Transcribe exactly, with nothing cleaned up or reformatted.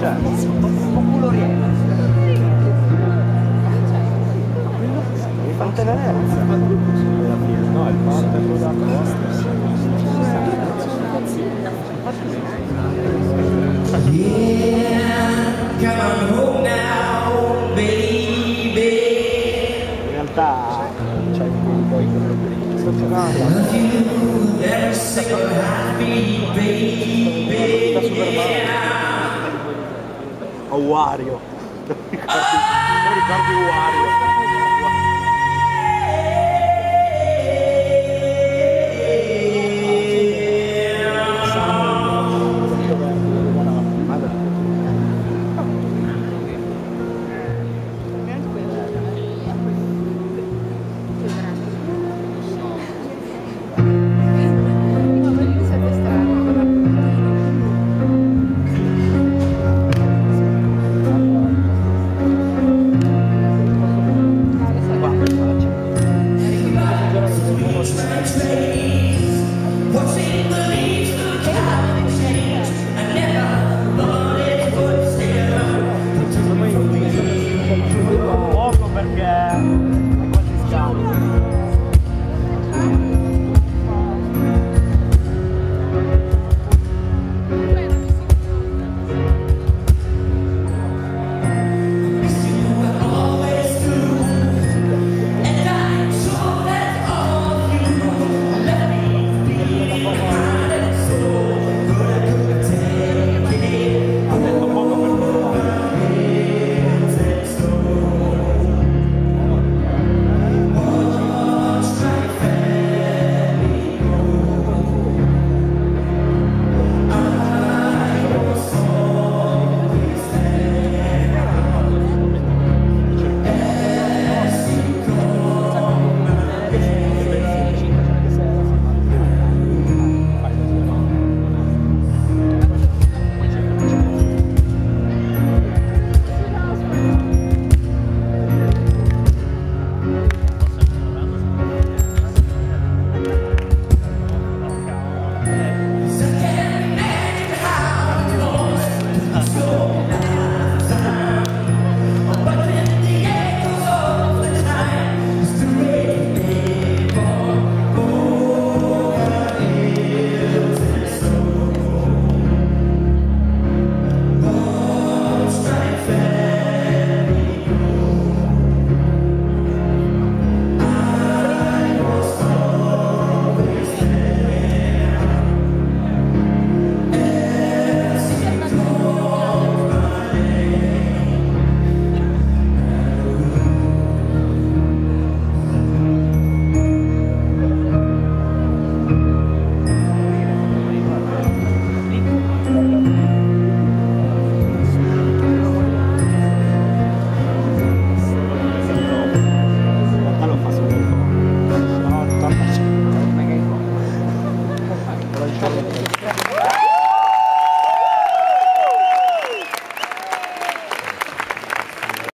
Cioè, un culo riena. Mi fa tenerezza. No, il pantello da costa. Yeah, come home now, baby. In realtà c'hai un po' di sto giocando. Love you, every single heartbeat, baby. Da Superman. A Wario. Non ricordi, non ricordi Wario.